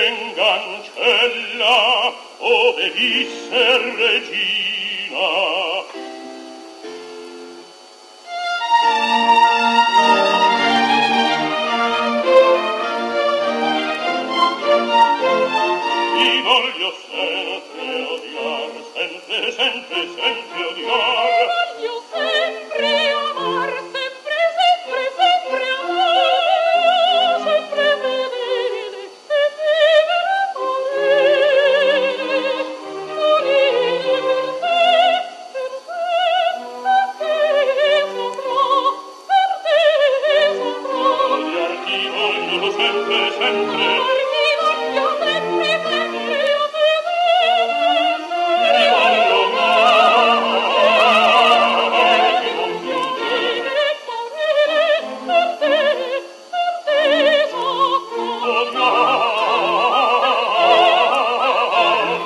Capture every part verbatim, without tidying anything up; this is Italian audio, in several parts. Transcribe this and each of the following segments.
vengancella, ove visse regina. Ti voglio sempre odiar, sempre, sempre, sempre odiar. Voglio sempre amar, sempre, sempre, sempre amar, sempre vedere e vivere morire, morire per te, per te, per te sovrà, per te sovrà. Odiar ti voglio sempre, sempre. Amar ti voglio sempre, sempre, io te Ti voglio amare, ti voglio e morire per te, per te sovrà. odiar,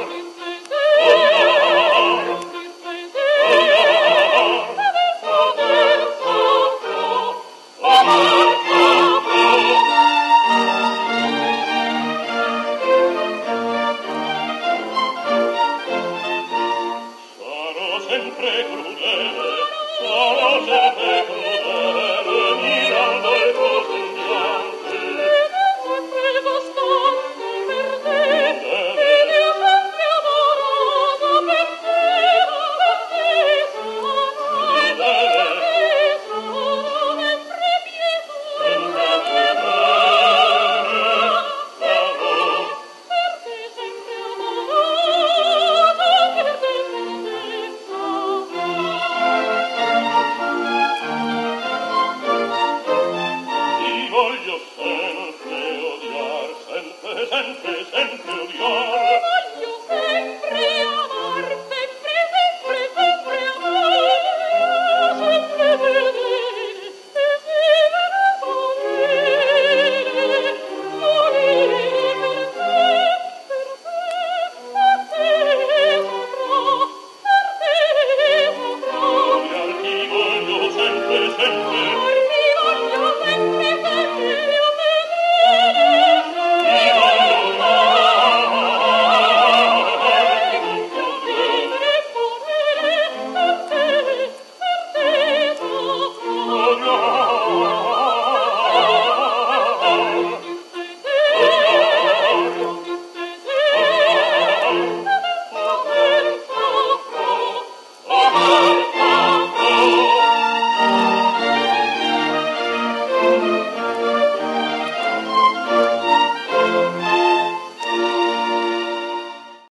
sarò sempre crudele, sarò sempre crudele, mirando le cose bianche. Sempre costante per te, ed io sempre amorosa per te, per te sarò, per te sarò sempre pietosa, Sarò per te sempre amorosa, per te ti voglio sempre odiar, sempre, sempre, sempre